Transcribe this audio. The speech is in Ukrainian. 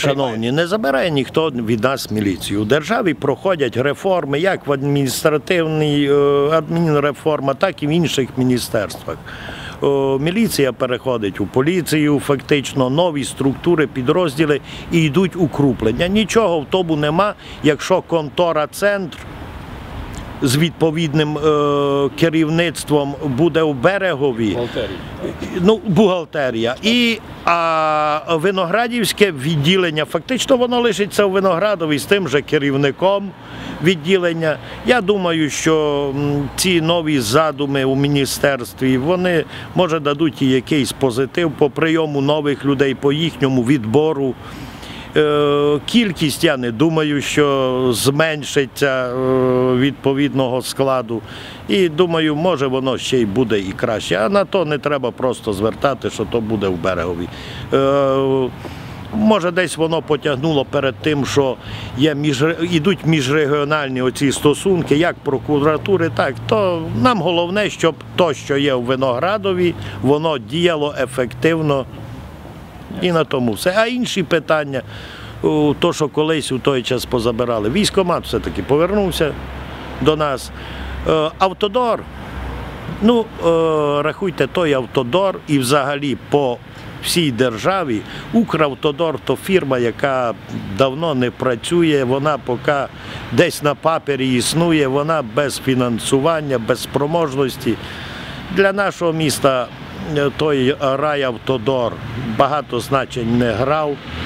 Шановні, не забирає ніхто від нас міліцію. У державі проходять реформи як в адміністративній адмінреформа, так і в інших міністерствах. Міліція переходить у поліцію, фактично нові структури, підрозділи і йдуть укруплення. Нічого в тому нема, якщо контора-центр з відповідним керівництвом буде у Берегові, бухгалтерія. А Виноградівське відділення, фактично воно лишиться у Виноградові з тим же керівником відділення. Я думаю, що ці нові задуми у міністерстві, вони, може, дадуть і якийсь позитив по прийому нових людей, по їхньому відбору. Кількість, я не думаю, що зменшиться відповідного складу. І думаю, може воно ще й буде і краще. А на то не треба просто звертати, що то буде в Берегові. Може, десь воно потягнуло перед тим, що йдуть міжрегіональні оці стосунки, як прокуратури, так. То нам головне, щоб то, що є в Виноградові, воно діяло ефективно. І на тому все. А інші питання, то, що колись у той час позабирали. Військкомат все-таки повернувся до нас. Автодор, рахуйте, той Автодор і взагалі по всій державі Укравтодор – то фірма, яка давно не працює, вона поки десь на папері існує, вона без фінансування, без спроможності. Для нашого міста той райавтодор багато значень не грав.